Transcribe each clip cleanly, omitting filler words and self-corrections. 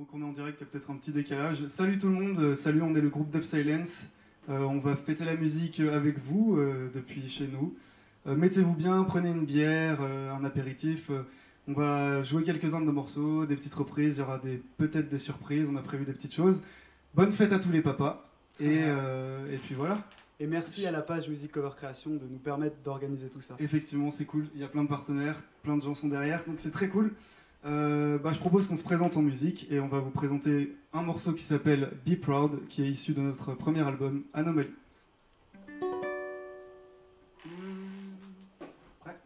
Donc on est en direct, il y a peut-être un petit décalage. Salut tout le monde, salut, on est le groupe Dub Silence. On va fêter la musique avec vous depuis chez nous. Mettez-vous bien, prenez une bière, un apéritif. On va jouer quelques-uns de nos morceaux, des petites reprises, il y aura peut-être des surprises, on a prévu des petites choses. Bonne fête à tous les papas. Et puis voilà. Et merci à la page Musique Cover Création de nous permettre d'organiser tout ça. Effectivement, c'est cool. Il y a plein de partenaires, plein de gens sont derrière, donc c'est très cool. Je propose qu'on se présente en musique et on va vous présenter un morceau qui s'appelle Be Proud, qui est issu de notre premier album, Anomaly. Prêt?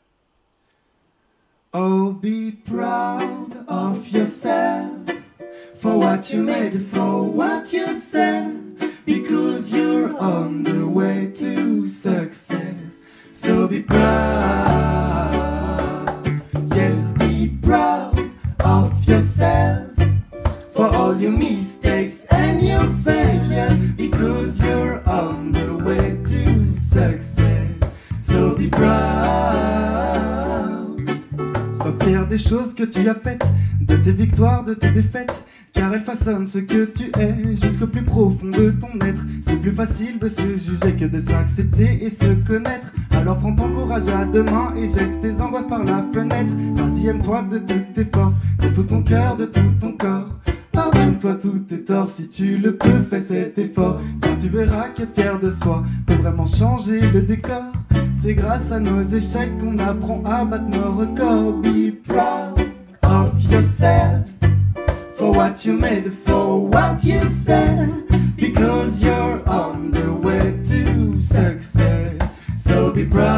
Oh, be proud of yourself for what you made, for what you said, because you're on the way to success. So be proud, yes, be proud of yourself for all your mistakes and your failures, because you're on the way to success. So be proud. Sois fier des choses que tu as faites, de tes victoires, de tes défaites, car elles façonnent ce que tu es jusqu'au plus profond de ton être. C'est plus facile de se juger que de s'accepter et se connaître. Alors prends ton courage à deux mains et jette tes angoisses par la fenêtre. Vas-y, aime-toi de toutes tes forces, de tout ton cœur, de tout ton corps. Pardonne-toi tous tes torts, si tu le peux, fais cet effort. Car tu verras qu'être fier de soi peut vraiment changer le décor. C'est grâce à nos échecs qu'on apprend à battre nos records. Be proud of yourself for what you made, for what you said, because you're on the way to success. So be proud,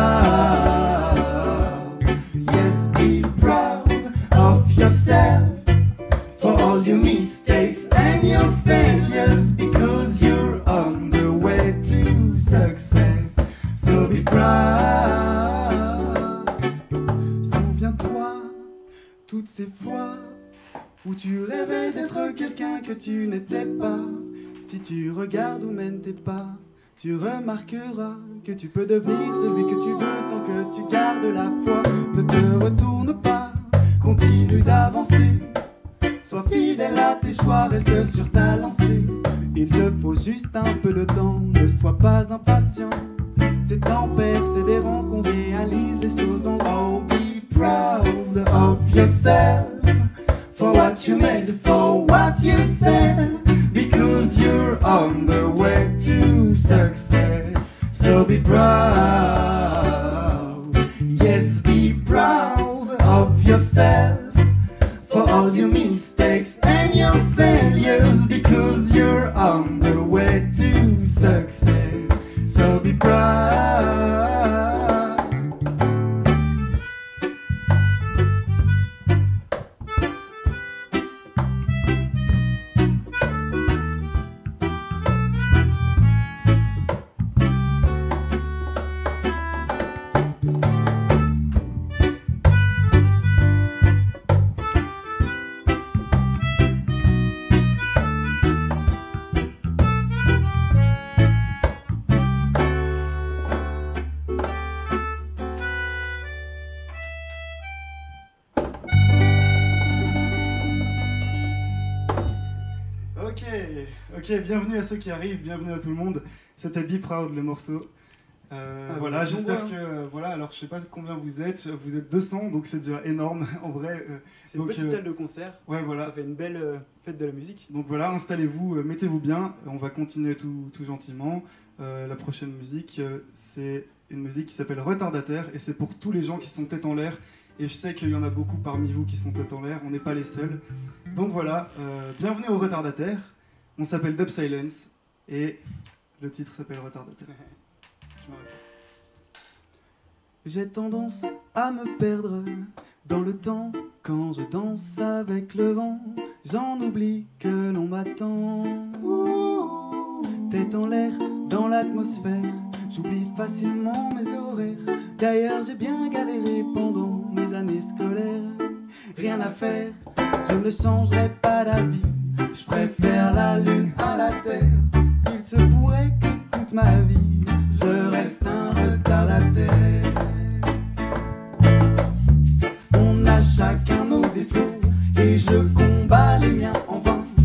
yes, be proud of yourself for all your mistakes and your failures, because you're on the way to success. So be proud. Souviens-toi toutes ces fois où tu rêvais d'être quelqu'un que tu n'étais pas. Si tu regardes où mènent tes pas, tu remarqueras que tu peux devenir celui que tu veux tant que tu gardes la foi. Ne te retourne pas, continue d'avancer. Sois fidèle à tes choix, reste sur ta lancée. Il te faut juste un peu de temps, ne sois pas impatient. C'est en persévérant qu'on réalise les choses en grand. Be proud of yourself for what you made, for what you said, because you're on the way to success. So be proud, yes, be proud of yourself for all your mistakes and your failures, because you're on the way to success. So be proud. Ok, bienvenue à ceux qui arrivent, bienvenue à tout le monde. C'était Be Proud le morceau. Voilà, j'espère que voilà. Alors je sais pas combien vous êtes 200, donc c'est déjà énorme en vrai. C'est une petite salle de concert. Ouais, voilà. Ça fait une belle fête de la musique. Donc voilà, installez-vous, mettez-vous bien. On va continuer tout gentiment. La prochaine musique, c'est une musique qui s'appelle Retardataire et c'est pour tous les gens qui sont tête en l'air. Et je sais qu'il y en a beaucoup parmi vous qui sont tête en l'air. On n'est pas les seuls. Donc voilà, bienvenue aux Retardataires. On s'appelle Dub Silence et le titre s'appelle Retardataire. Je me répète. J'ai tendance à me perdre dans le temps quand je danse avec le vent. J'en oublie que l'on m'attend. Tête en l'air dans l'atmosphère, j'oublie facilement mes horaires. D'ailleurs j'ai bien galéré pendant mes années scolaires. Rien à faire, je ne changerai pas d'avis. Je préfère la lune à la terre. Il se pourrait que toute ma vie je reste un retardataire. On a chacun nos défauts et je combats les miens en vain.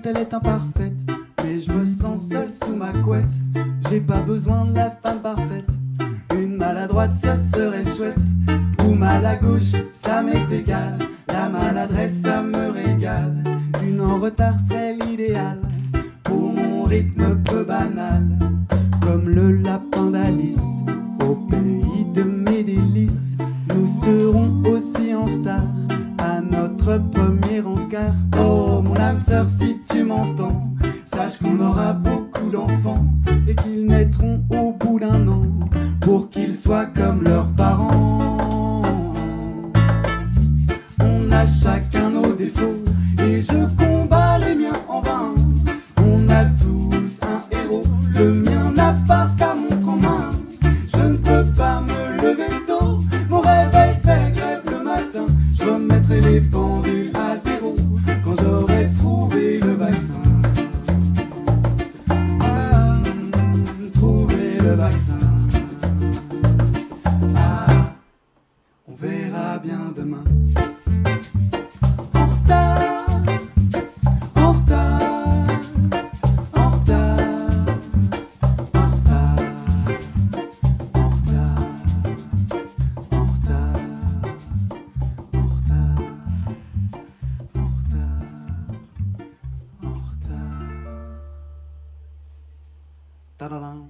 elle est imparfaite, mais je me sens seul sous ma couette. J'ai pas besoin de la femme parfaite, une maladroite ça serait chouette. Ou mal à gauche, ça m'est égal, la maladresse ça me régale. Une en retard serait l'idéal, pour mon rythme peu banal. Comme le lapin d'Alice, au pays de mes délices, nous serons aussi en retard à notre premier encart. Oh mon âme sœur, si tu m'entends, sache qu'on aura beaucoup d'enfants et qu'ils naîtront au bout d'un an pour qu'ils soient comme leurs parents. On a chacun nos défauts et je combats les miens en vain. On a tous un héros, le mien n'a pas sa montre en main. Je ne peux pas me lever tôt, mon réveil fait grève le matin. Je remettrai les pendules à zéro quand j'aurai trouvé le vaccin. Ah, trouver le vaccin. Ah, on verra bien demain. En retard, en retard, en retard, en retard, en retard, en retard, en retard, en retard. Tadadam.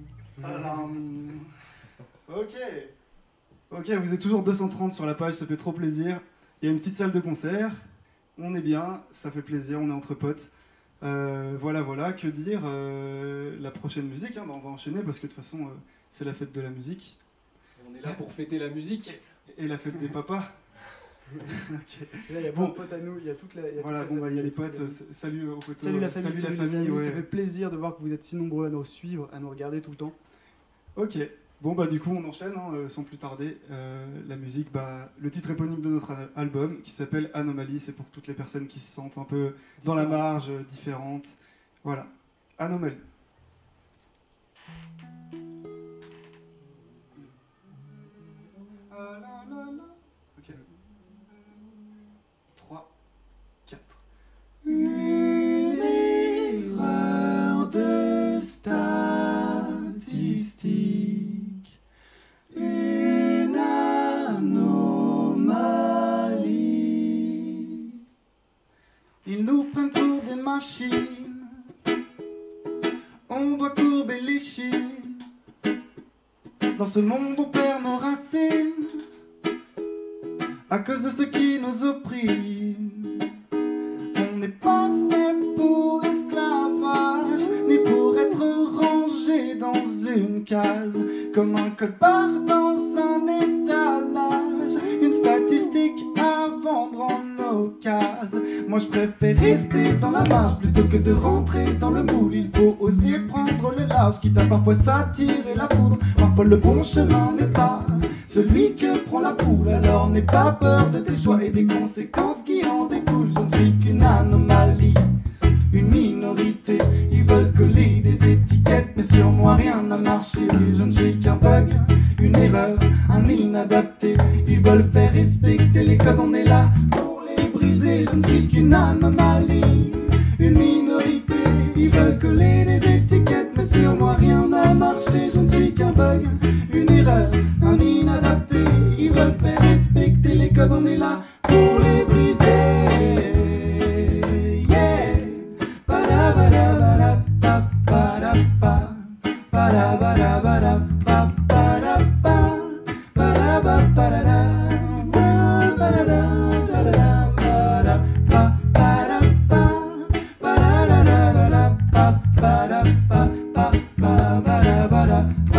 Ok, vous êtes toujours 230 sur la page, ça fait trop plaisir. Il y a une petite salle de concert, on est bien, ça fait plaisir, on est entre potes. Voilà, que dire la prochaine musique, hein, on va enchaîner parce que de toute façon, c'est la fête de la musique. On est là pour fêter la musique. Et la fête des papas. Ok. Là, il y a plein de potes à nous, il y a toute la. Voilà, bon, il y a les potes, salut aux potes. Salut la famille, salut la les famille, amis, ouais. ça fait plaisir de voir que vous êtes si nombreux à nous suivre, à nous regarder tout le temps. Ok, bon bah du coup on enchaîne sans plus tarder. La musique, le titre éponyme de notre album qui s'appelle Anomalie, c'est pour toutes les personnes qui se sentent un peu dans la marge, différentes. Voilà, Anomalie. Ok. 3, 4. Une erreur de statistique, une anomalie. Ils nous prennent pour des machines, on doit courber les chines. Dans ce monde on perd nos racines à cause de ce qui nous opprime. On n'est pas fait pour l'esclavage, ni pour être rangé dans une case, comme un code barre dans un étalage, une statistique à vendre en occasion. Moi je préfère rester dans la marge plutôt que de rentrer dans le moule. Il faut oser prendre le large, quitte à parfois s'attirer la foudre. Parfois le bon chemin n'est pas celui que prend la foule. Alors n'aie pas peur de tes choix et des conséquences qui en découlent. Je ne suis qu'une anomalie, une minorité. Ils veulent coller des étiquettes, mais sur moi rien n'a marché. Je ne suis qu'un bug, une erreur, un inadapté. Ils veulent faire respecter les codes, on est là pour les briser. Je ne suis qu'une anomalie, une minorité. Ils veulent coller des étiquettes, mais sur moi rien n'a marché. Je ne suis qu'un bug, une erreur, un inadapté. Ils veulent faire respecter les codes, on est là pour les briser. Yeah. Ba-da-ba-da-ba-da-ba, ba-da-ba, ba-da-ba-da-ba-da-ba, ba-da-ba, ba-da-ba-ba-da-da, ba-da-da-da-da-da, ba-da-ba, ba-da-ba, ba-da-da-da-da-da, ba-da-ba, ba-da-ba-da-ba-da,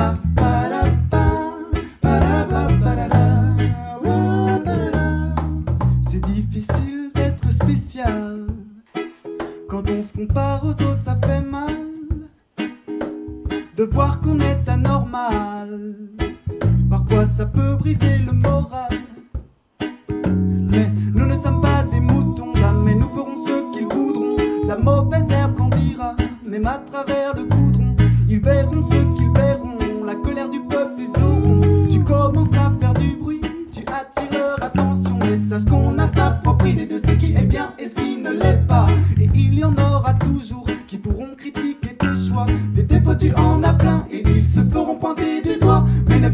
ba-da-ba-ba-da-da. C'est difficile d'être spécial. Quand on se compare aux autres, ça fait mal de voir qu'on est anormal. Parfois ça peut briser le moral, mais nous ne sommes pas des moutons. Jamais nous ferons ce qu'ils voudront. La mauvaise herbe grandira, même à travers le goudron. Ils verront ce qu'ils verront, la colère du peuple ils auront. Tu commences à faire du bruit, tu attires leur attention. Et sache qu'on a sa propre idée de ce qui est bien et ce qui ne l'est pas. Et il y en aura toujours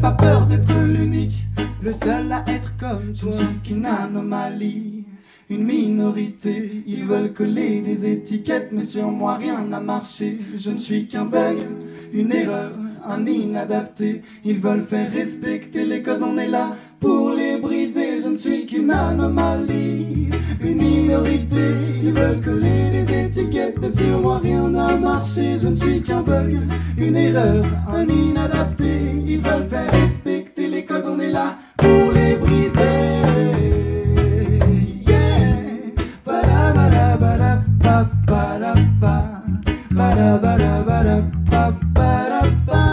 pas peur d'être l'unique, le seul à être comme toi. Je ne suis qu'une anomalie, une minorité. Ils veulent coller des étiquettes, mais sur moi rien n'a marché. Je ne suis qu'un bug, une erreur, un inadapté. Ils veulent faire respecter les codes, on est là pour les briser. Je ne suis qu'une anomalie, une minorité. Ils veulent coller des étiquettes, mais sur moi rien n'a marché. Je ne suis qu'un bug, une erreur, un inadapté. Ils veulent faire respecter les codes, on est là pour les briser. Yeah. Ba-da-ba-da-ba-da-ba-ba-da-ba. Ba-da-ba-da-ba-da-ba-ba-da-ba.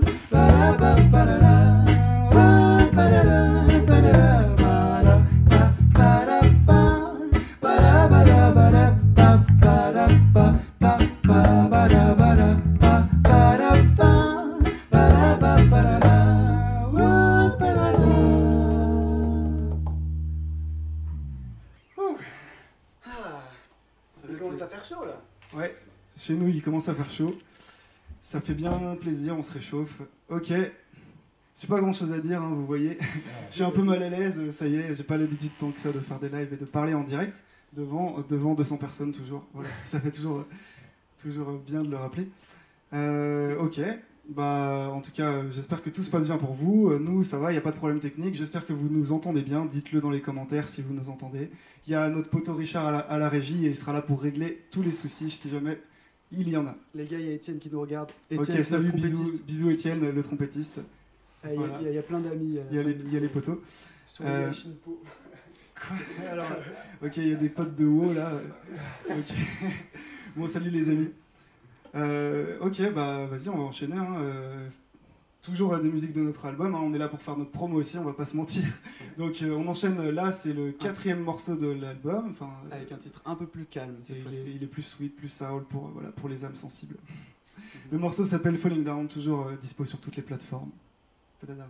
Il commence à faire chaud là. Ouais, chez nous il commence à faire chaud. Ça fait bien plaisir, on se réchauffe. Ok, j'ai pas grand chose à dire, hein, vous voyez. Je suis un peu mal à l'aise, ça y est, j'ai pas l'habitude tant que ça de faire des lives et de parler en direct devant 200 personnes toujours. Voilà, ça fait toujours bien de le rappeler. Ok, bah en tout cas j'espère que tout se passe bien pour vous. Nous ça va, il n'y a pas de problème technique. J'espère que vous nous entendez bien. Dites-le dans les commentaires si vous nous entendez. Il y a notre poteau Richard à la régie et il sera là pour régler tous les soucis si jamais il y en a. Les gars, il y a Étienne qui nous regarde. Ok, Étienne, salut, le trompettiste. bisous Étienne, le trompettiste. Il Voilà. y a plein d'amis. Il y a les poteaux. Sur les Shinpo. Quoi alors, ok, il y a des potes de WoW là. Ok. Bon, salut les amis. Ok, bah vas-y, on va enchaîner. Hein. Toujours des musiques de notre album. Hein. On est là pour faire notre promo aussi, on va pas se mentir. Donc on enchaîne. Là, c'est le 4e morceau de l'album. Enfin, Avec un titre un peu plus calme cette fois-ci. il est plus sweet, plus soul pour les âmes sensibles. Le morceau s'appelle Falling Down, toujours dispo sur toutes les plateformes. Tadadam.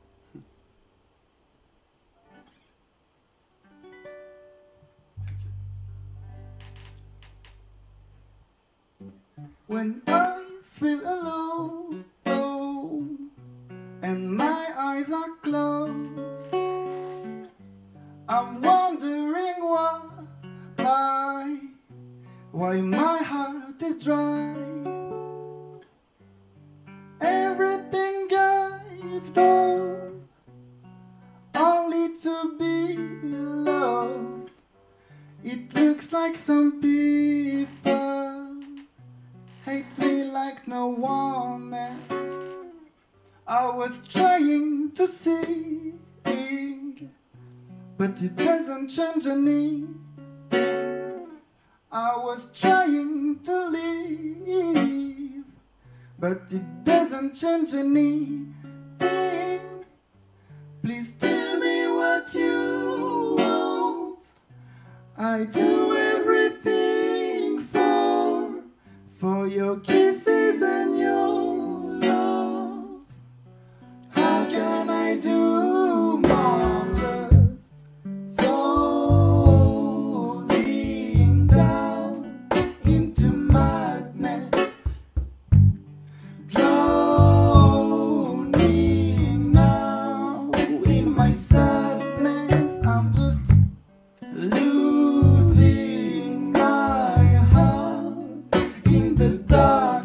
When I feel alone, and my eyes are closed, I'm wondering why my heart is dry. Everything I've done, only to be loved. It looks like some people hate me like no one else. I was trying to sing, but it doesn't change anything. I was trying to leave, but it doesn't change anything. Please tell me what you want. I do everything for your kisses and your love. How can I do more? Just falling down into madness, drowning now in my sadness. I'm just losing my heart in the dark.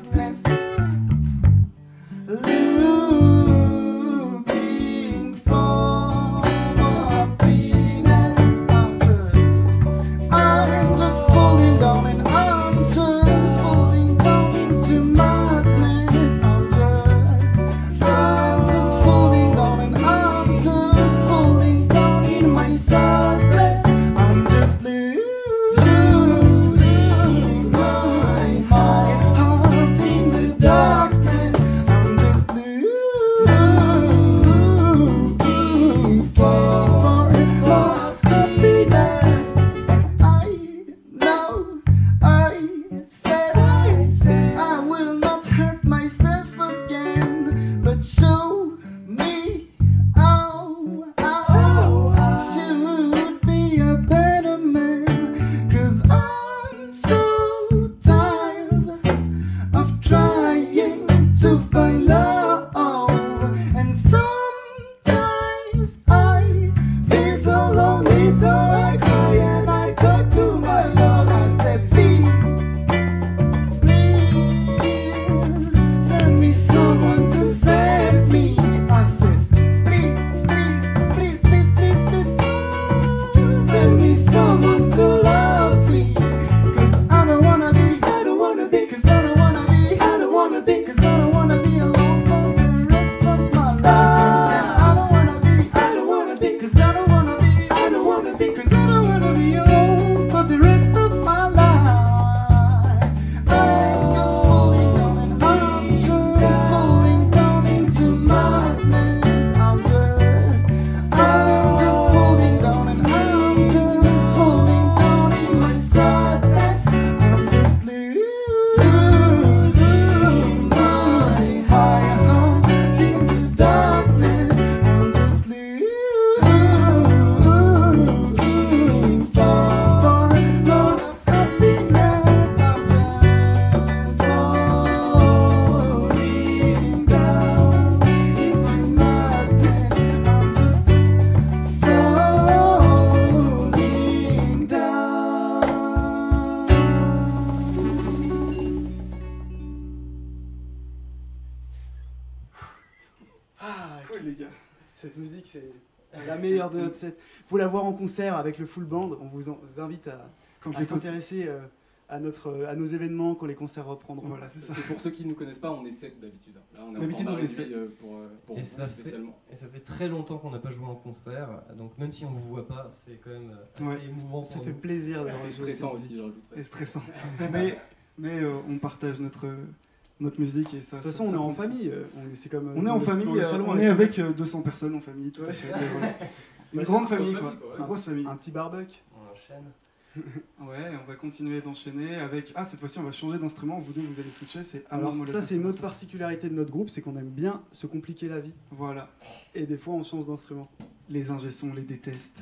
Ah, Cool les gars. cette musique, c'est la meilleure de notre set. Faut la voir en concert avec le full band. On vous invite Quand à s'intéresser à nos événements quand les concerts reprendront. Voilà, c'est ça. Parce que pour ceux qui ne nous connaissent pas, on est 7 d'habitude. Là, on est D'habitude, en on est format 7. réduit, pour Et vous ça fait- spécialement. Et ça fait très longtemps qu'on n'a pas joué en concert, donc même si on ne vous voit pas, c'est quand même assez Ouais, émouvant Ça pour fait nous. plaisir Et d'avoir joué stressant cette aussi, musique. je rajouterais. Et stressant. mais on partage notre musique et ça. De toute façon, on est en famille. C'est comme On est dans en le- famille, dans le salon on est sa avec 200 personnes en famille, tout à Ouais. fait. Et voilà. Une Bah, grande c'est une famille, grosse quoi. famille, quoi, ouais. Une grosse famille. Un petit barbecue. On enchaîne. Ouais, on va continuer d'enchaîner avec. Ah, cette fois-ci, on va changer d'instrument. Vous deux, vous allez switcher. C'est Alors Amour ça, Molotov. c'est une autre particularité de notre groupe, c'est qu'on aime bien se compliquer la vie. Voilà. Et des fois, on change d'instrument. Les ingé-sons les détestent.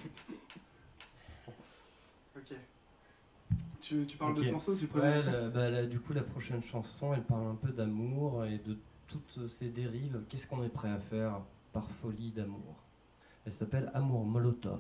Ok. Tu parles de Ok. ce morceau ou tu Ouais, présentes du coup, la prochaine chanson, elle parle un peu d'amour et de toutes ses dérives. Qu'est-ce qu'on est prêt à faire par folie d'amour? Elle s'appelle Amour Molotov.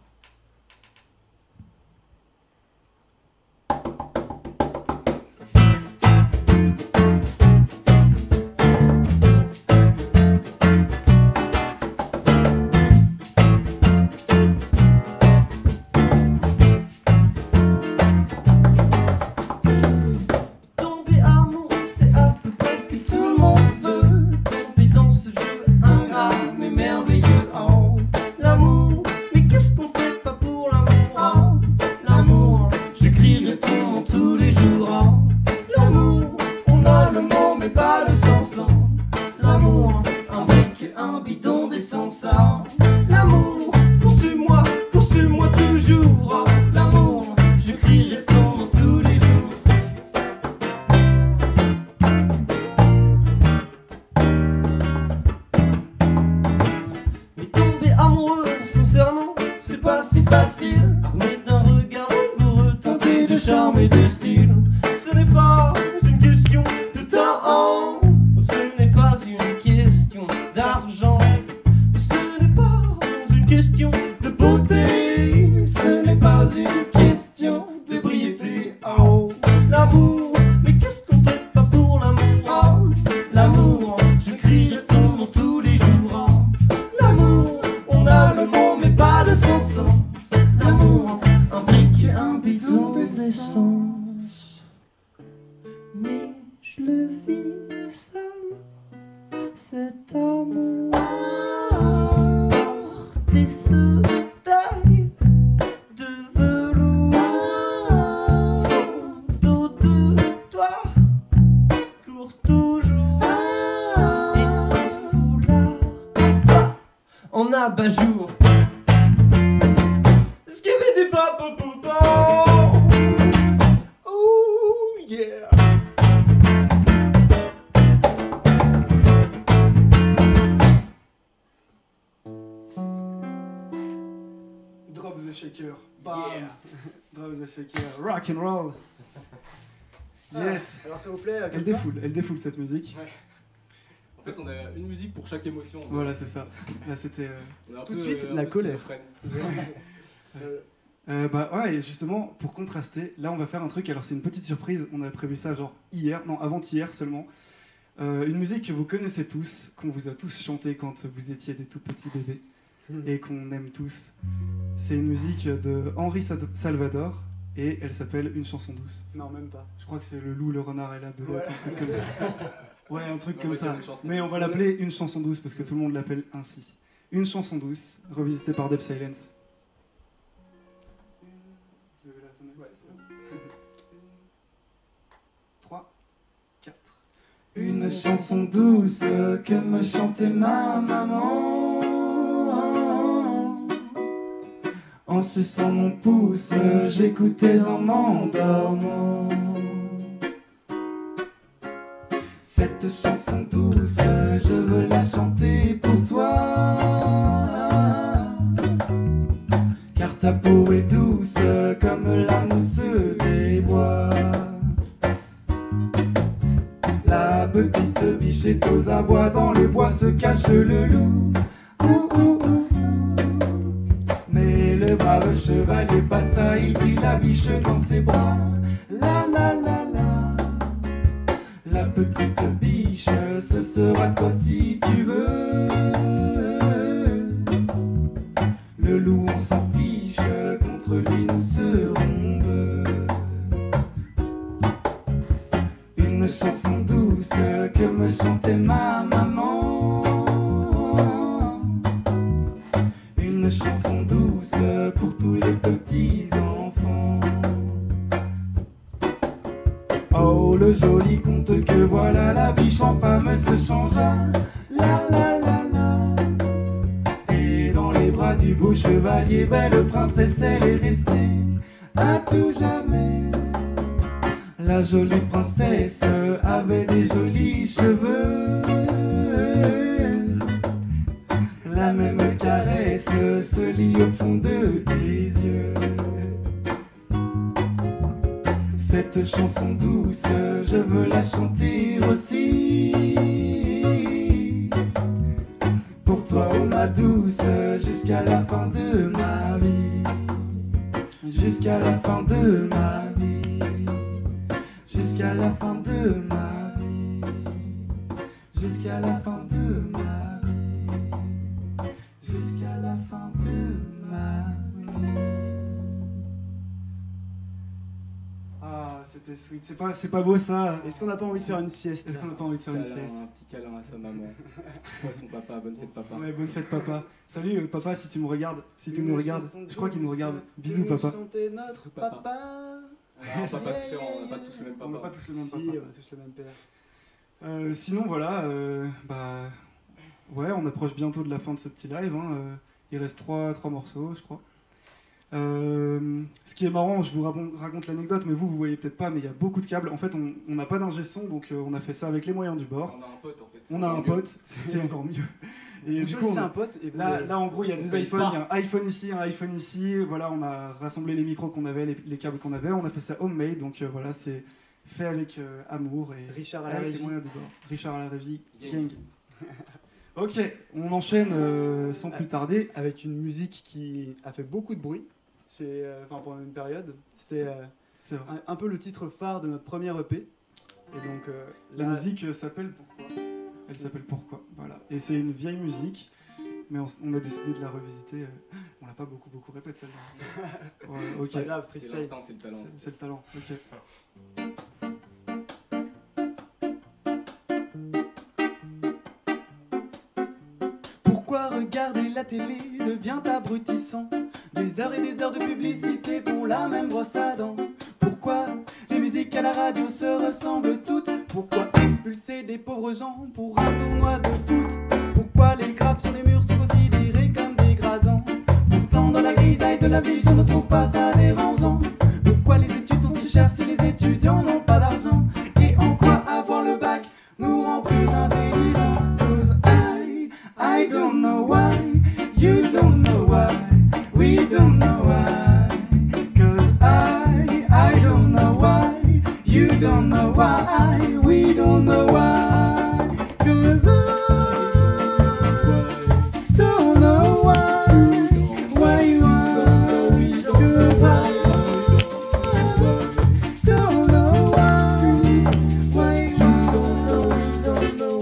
Tomber amoureux, c'est à peu près ce que tout le monde veut. Tomber dans ce jeu ingrat mais merveilleux. Oh, l'amour, mais qu'est-ce qu'on fait pas pour l'amour? Oh, l'amour, je crierai ton nom tous les jours. Oh, l'amour, on a le mot mais pas le sens. Oh, l'amour, un brick et un bidon d'essence. Oh, l'amour, poursuis-moi toujours. Oh, l'amour, je crierai ton nom tous les jours. Mais tomber amoureux, sincèrement, c'est pas si facile. Armé d'un regard langoureux, teinté de charme et de style. Ce n'est pas une question de temps, ce n'est pas une question d'argent, ce n'est pas une question de beauté, ce n'est pas une question d'ébriété. Oh, l'amour, mais qu'est-ce qu'on fait pas pour l'amour? Oh, l'amour, je crierai ton nom tous les jours. Oh, l'amour, on a le mot mais pas le sens. Oh, l'amour, un brick et un bidon d'essence. Mais je le vis seul, cet amour. Porter ce taille de velours. Photo de toi court toujours. Et un foulard, toi en abat-jour. Skibidi bop bop bop bop. Oh yeah. Drop the shaker. Bam. Yeah. Drop the shaker. Rock and roll. Yes. Alors ça vous plaît comme Elle ça défoule cette musique. En fait, on a une musique pour chaque émotion. Voilà, c'est ça. Là, c'était. On est un Tout de peu, suite, un la peu colère. schizophrène. Bah ouais, et justement, pour contraster, là on va faire un truc, alors c'est une petite surprise, on a prévu ça genre hier, non avant-hier seulement. Une musique que vous connaissez tous, qu'on vous a tous chanté quand vous étiez des tout petits bébés, et qu'on aime tous. C'est une musique de Henri Salvador, et elle s'appelle Une chanson douce. Non, même pas. Je crois que c'est le loup, le renard et la belette, Ouais. un truc comme ouais, un truc On comme va ça. dire une chanson Mais on douce. va l'appeler Une chanson douce, parce que tout le monde l'appelle ainsi. Une chanson douce, revisitée par Deb Silence. Vous avez la tonalité? Ouais, c'est bon. 3, 4. Une chanson douce que me chantait ma maman. En suçant mon pouce, j'écoutais en m'endormant. Cette chanson douce, je veux la chanter pour toi. Car ta peau est douce comme la mousse des bois. La petite bichette aux abois, dans le bois se cache le loup. Ouh, ouh, ouh. Mais le brave chevalier passa, il prit la biche dans ses bras. La la la la. La petite biche, ce sera toi si tu veux. joli beau chevalier, belle princesse, elle est restée à tout jamais. La jolie princesse avait des jolis cheveux, la même caresse se lit au fond de tes yeux. Cette chanson douce, je veux la chanter aussi. Pour toi, oh ma douce, jusqu'à la fin de ma vie. Jusqu'à la fin de ma vie. Jusqu'à la fin de ma vie. Jusqu'à la fin de ma vie. Jusqu'à la fin de ma vie. Ah, c'était sweet. C'est pas beau ça. Est-ce qu'on n'a pas envie de faire une sieste? Est-ce qu'on n'a pas envie de faire une Câlin, sieste? un petit câlin à sa maman. Ou à son papa, bonne fête papa. Ouais, bonne fête papa. Salut papa, si tu me regardes, si tu nous regardes. Je crois qu'il nous regarde. Bisous papa. Chanter notre Papa. papa. On n'a pas tous le même On n'a pas papa. tous le même Si, papa. on a tous le même père. Sinon voilà, bah ouais, on approche bientôt de la fin de ce petit live. Hein. Il reste trois morceaux, je crois. Ce qui est marrant, je vous raconte l'anecdote, mais vous voyez peut-être pas, mais il y a beaucoup de câbles. En fait, on n'a pas d'ingé son, donc on a fait ça avec les moyens du bord. On a un pote en fait. On a un pote, c'est encore mieux. Et Vous du coup, choisissez un pote et vous là, en gros, il y a On des paye iPhones, pas. il y a un iPhone ici, un iPhone ici. Voilà, on a rassemblé les micros qu'on avait, les câbles qu'on avait. On a fait ça homemade, donc voilà, c'est fait avec amour et Richard à la avec les régie. moyens du bord. Richard à la régie, Gang. gang. Ok, on enchaîne sans plus tarder. Avec une musique qui a fait beaucoup de bruit pendant une période. C'était C'est vrai. un peu le titre phare de notre premier EP. Et donc, La là, musique s'appelle Pourquoi. Elle s'appelle Pourquoi. Voilà. Et c'est une vieille musique, mais on a décidé de la revisiter. On l'a pas beaucoup répété celle-là. Ouais, c'est ok. pas grave, C'est freestyle. l'instinct, c'est le talent. C'est le talent. Ok. Pourquoi regarder la télé devient abrutissant? Des heures et des heures de publicité pour la même brosse à dents. Pourquoi les musiques à la radio se ressemblent toutes? Pourquoi expulser des pauvres gens pour un tournoi de foot? Pourquoi les graves sur les murs sont considérés comme dégradants? Pourtant dans la grisaille de la vie je ne trouve pas ça dérangeant. Pourquoi les études sont si chères si les étudiants n'ont pas d'argent? Et en quoi avoir le bac nous rend plus intelligents? 'Cause I don't know why, you don't know why, we don't know why. 'Cause I don't know why, you don't know why, we don't know why. 'Cause I don't know why you are. 'Cause I don't know why you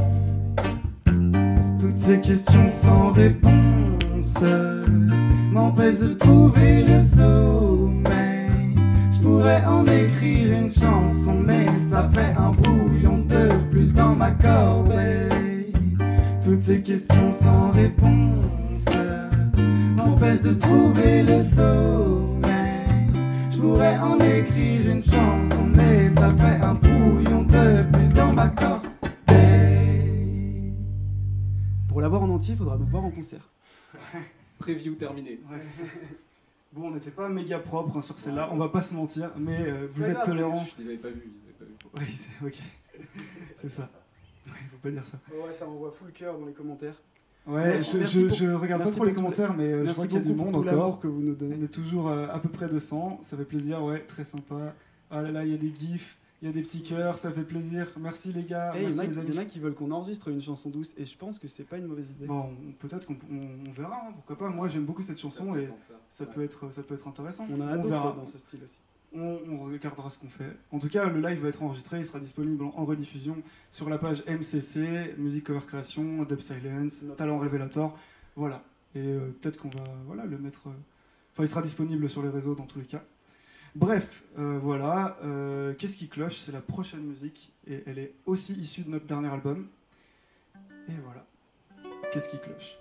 are. Toutes ces questions sans réponse m'empêchent de trouver le sommeil. Je pourrais en écrire une chanson, mais ça fait un brouillon de plus dans ma corbeille. Toutes ces questions sans réponse m'empêchent de trouver le sommeil. Je pourrais en écrire une chanson, mais ça fait un brouillon de plus dans ma corbeille. Pour l'avoir en entier, il faudra nous voir en concert. Preview terminé. Ouais, c'est ça. Bon, on n'était pas méga propre sur celle-là, on va pas se mentir, mais vous pas êtes grave, tolérants. Je les avais pas vus, ils avaient pas vu. Oui, c'est ok. C'est ça. Ouais, faut pas dire ça. Ouais, ça envoie full cœur dans les commentaires. Ouais, Merci je regarde pas merci trop les pour tout commentaires, mais je Merci vois qu'il y a du beaucoup monde pour tout encore. l'amour que vous nous donnez. On est toujours à peu près 200, ça fait plaisir, ouais, très sympa. Ah là là, il y a des gifs, il y a des petits cœurs, ça fait plaisir. Merci les gars, Eh, il merci y les en amis. a qui veulent qu'on enregistre une chanson douce et je pense que c'est pas une mauvaise idée. Bon, peut-être qu'on verra, hein, pourquoi pas. Moi j'aime beaucoup cette chanson et ça Ouais. peut être intéressant. On en a verra. d'autres dans ce style aussi. On regardera ce qu'on fait. En tout cas, le live va être enregistré, il sera disponible en rediffusion sur la page MCC, Musique Cover Création, Dub Silence, Talent Révélateur. Voilà. Et peut-être qu'on va le mettre. Enfin, il sera disponible sur les réseaux dans tous les cas. Bref, voilà. Qu'est-ce qui cloche? C'est la prochaine musique et elle est aussi issue de notre dernier album. Et voilà. Qu'est-ce qui cloche?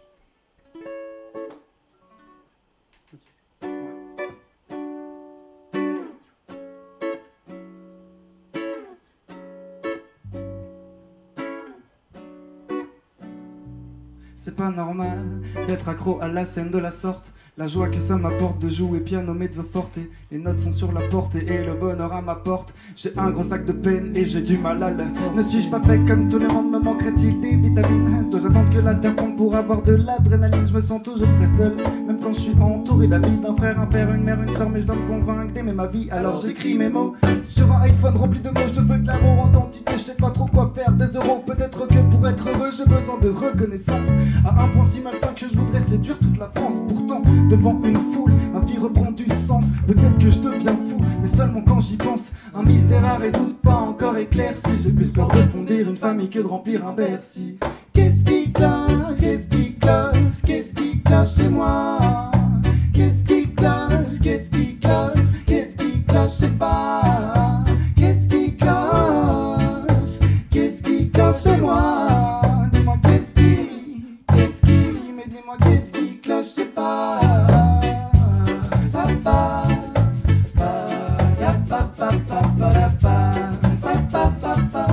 C'est pas normal d'être accro à la scène de la sorte. La joie que ça m'apporte de jouer piano mezzo forte. Les notes sont sur la porte et le bonheur à ma porte. J'ai un gros sac de peine et j'ai du mal à le. Ne suis-je pas fait comme tout le monde? Me manquerait-il des vitamines? Dois-je attendre que la terre fonde pour avoir de l'adrénaline? Je me sens toujours très seul, même quand je suis entouré d'amis. D'un frère, un père, une mère, une soeur, mais je dois me convaincre d'aimer ma vie. Alors j'écris mes mots sur un iPhone rempli de mots. Je veux de l'amour en quantité, je sais pas trop quoi faire. Des euros, peut-être que pour être heureux, j'ai besoin de reconnaissance. À un point si malsain que je voudrais séduire toute la France. Pourtant, devant une foule, ma vie reprend du sens. Peut-être que je deviens fou, mais seulement quand j'y pense. Un mystère à résoudre, pas encore éclairci. J'ai plus peur de fonder une famille que de remplir un Bercy. Qu'est-ce qui cloche? Qu'est-ce qui cloche? Qu'est-ce qui cloche chez moi? Qu'est-ce qui cloche? Qu'est-ce qui cloche? Qu'est-ce qui cloche? Je sais pas. Qu'est-ce qui cloche? Qu'est-ce qui cloche chez moi? Dis-moi qu'est-ce qui, mais dis-moi qu'est-ce qui cloche? Je sais pas. Papa, ya papa, papa, papa, papa,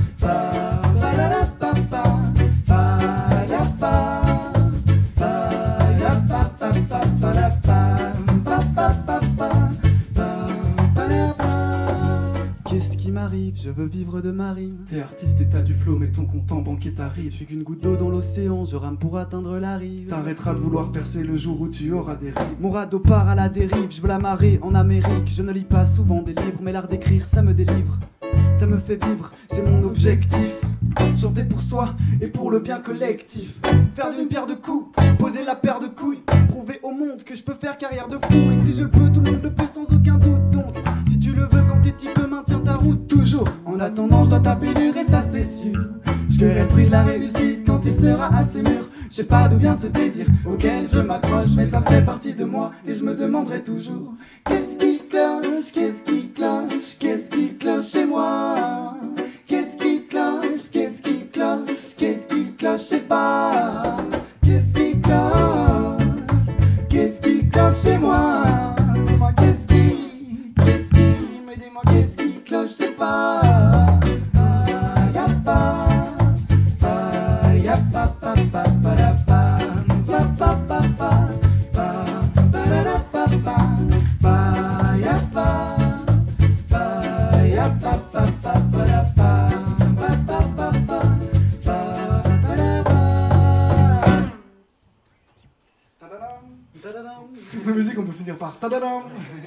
Qu'est-ce qui m'arrive? Je veux vivre de ma rime. T'es artiste et t'as du flow, mais ton compte en banque est Je suis qu'une goutte d'eau dans l'océan, je rame pour atteindre la rive. T'arrêteras de vouloir percer le jour où tu auras des rimes. Mon radeau part à la dérive, je veux la marée en Amérique. Je ne lis pas souvent des livres, mais l'art d'écrire ça me délivre. Ça me fait vivre, c'est mon objectif. Chanter pour soi et pour le bien collectif. Faire d'une pierre deux coups, poser la paire de couilles. Prouver au monde que je peux faire carrière de fou. Et que si je le peux, tout le monde le peut sans aucun doute. Donc, si tu le veux quand t'es petit peu, maintiens ta route toujours. En attendant, je dois taper dur et ça c'est sûr. Je cueillerai le fruit de la réussite quand il sera assez mûr. Je sais pas d'où vient ce désir auquel je m'accroche, mais ça fait partie de moi et je me demanderai toujours. Qu'est-ce qui cloche? Qu'est-ce qui cloche? Qu'est-ce qui cloche chez moi? Qu'est-ce qui cloche? Qu'est-ce qui cloche? Qu'est-ce qui cloche? Je sais pas. Qu'est-ce qui cloche? Qu'est-ce qui cloche chez moi? Dis-moi qu'est-ce qui, mais dis-moi qu'est-ce qui cloche? Je sais pas. Ya pas, ya pa pa pa pa la pa, pa pa pa pa, pa la pa pa, ya pa, ya pa pa pa pa la pa, pa pa pa pa, pa la pa. Tadadam, tadadam. Toutes nos musiques, on peut finir par tadadam.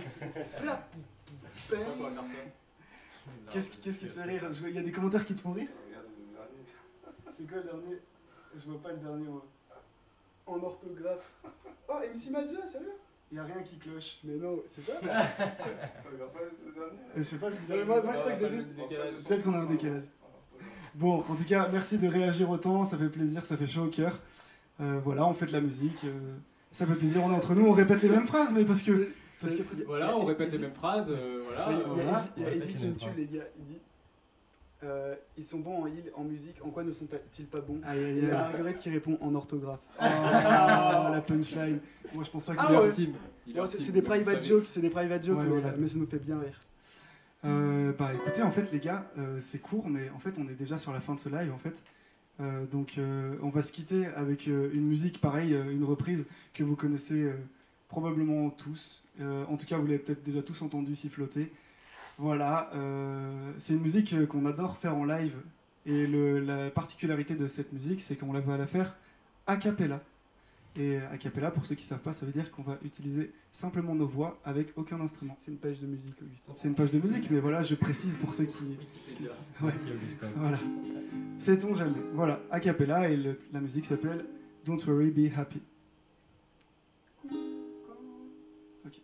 Qu'est-ce qui te fait rire? Il y a des commentaires qui te font rire? C'est quoi le dernier? Je vois pas le dernier moi. En orthographe. Oh, MC Madja, sérieux? Il y a rien qui cloche. Mais non, c'est ça? Je sais pas si... Moi je crois que j'ai vu... Peut-être qu'on a un décalage. Bon, en tout cas, merci de réagir autant, ça fait plaisir, ça fait chaud au cœur. Voilà, on fait de la musique, ça fait plaisir, on est entre nous, on répète les mêmes phrases, mais parce que... Voilà, on répète les mêmes phrases, voilà. Il y a Eddie qui me tue, les gars. Il dit ils sont bons en musique, en quoi ne sont-ils pas bons? Il y a Marguerite qui répond en orthographe. La punchline. Moi je pense pas qu'il est ultime. C'est des private jokes, mais ça nous fait bien rire. Bah écoutez, en fait les gars, c'est court, mais en fait on est déjà sur la fin de ce live en fait. Donc on va se quitter avec une musique pareille, une reprise que vous connaissez probablement tous. En tout cas, vous l'avez peut-être déjà tous entendu siffloter. Voilà, c'est une musique qu'on adore faire en live. Et la particularité de cette musique, c'est qu'on va la faire a cappella. Et a cappella, pour ceux qui ne savent pas, ça veut dire qu'on va utiliser simplement nos voix avec aucun instrument. C'est une page de musique, Augustin. C'est une page de musique, mais voilà, je précise pour ceux qui... Ouais. Voilà. Sait-on jamais. Voilà, a cappella, et la musique s'appelle Don't Worry, Be Happy. Ok.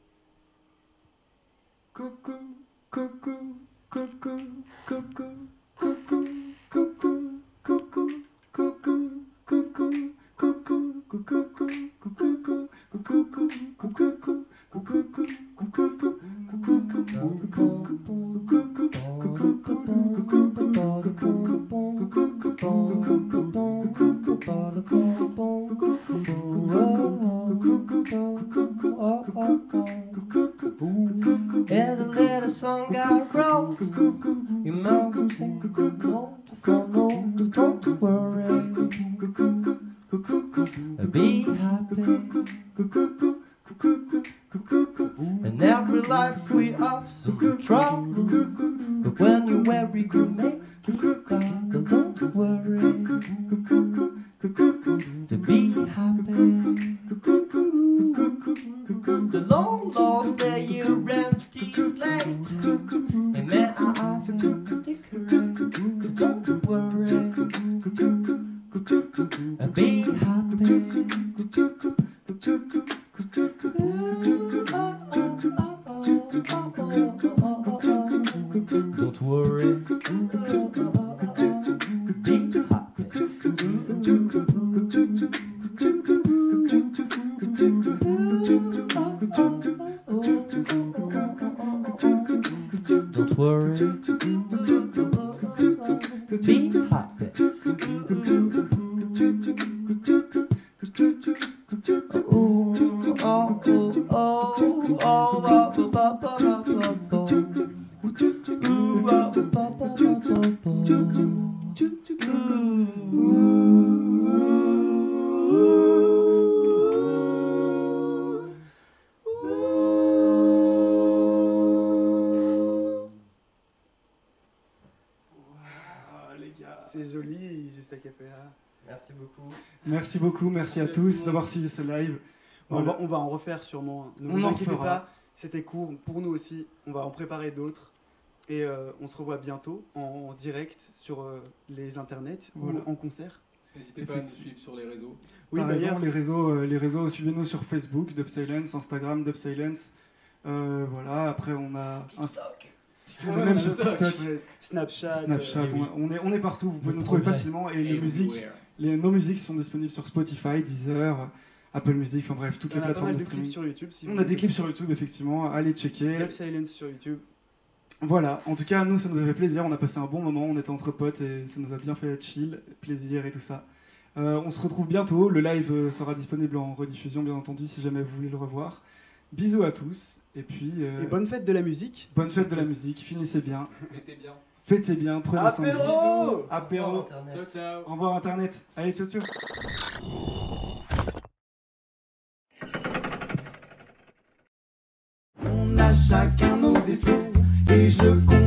Coucou, coucou, coucou, coucou, coucou, coucou, coucou, coucou, coucou, And the little song got crow. Your mouth sing, don't worry. Be happy. In every life we have some trouble, but when you're very good, make it back. Don't worry. To be happy. The long lost day you rent is late, and may I have to take her. Don't worry. Be happy. Don't worry. Be happy. Don't worry. Be happy. C'est joli, juste à cappella. Merci beaucoup. Merci beaucoup, merci à tous d'avoir suivi ce live. On va en refaire sûrement. Ne On vous en inquiétez refera. pas, c'était court pour nous aussi. On va en préparer d'autres. Et on se revoit bientôt en direct sur les internets Voilà. ou en concert. N'hésitez pas à nous suivre sur les réseaux. Oui, T'as raison, d'ailleurs, les réseaux, suivez-nous sur Facebook, Dubsilence, Instagram, Dubsilence. Voilà, après on a on est même sur TikTok. TikTok, ouais, Snapchat. Snapchat, oui. on est partout, vous pouvez Le nous trouver progrès. facilement et les musiques, Everywhere. nos musiques sont disponibles sur Spotify, Deezer, Apple Music, enfin bref, toutes On les a pas plateformes mal de de clips streaming. sur YouTube. Si On a des clips sur YouTube effectivement, allez checker. Dub Silence sur YouTube. Voilà, en tout cas nous ça nous a fait plaisir, on a passé un bon moment, on était entre potes et ça nous a bien fait chill, plaisir et tout ça. On se retrouve bientôt, le live sera disponible en rediffusion bien entendu si jamais vous voulez le revoir. Bisous à tous et puis Et bonne fête de la musique. bonne fête de la musique, finissez bien, Mettez bien. fêtez bien, prenez soin de vous. Apéro Apéro, Internet. Ciao, ciao. au revoir internet, allez ciao ciao. On a chacun nos défauts et je compte